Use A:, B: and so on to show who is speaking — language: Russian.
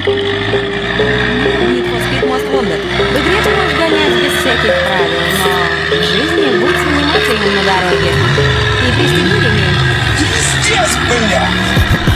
A: Need for Speed Most Wanted. В игре ты можешь гонять без всяких правил, но в жизни будь внимательным на дороге. И пристегни ремень.
B: Пиздец, блядь!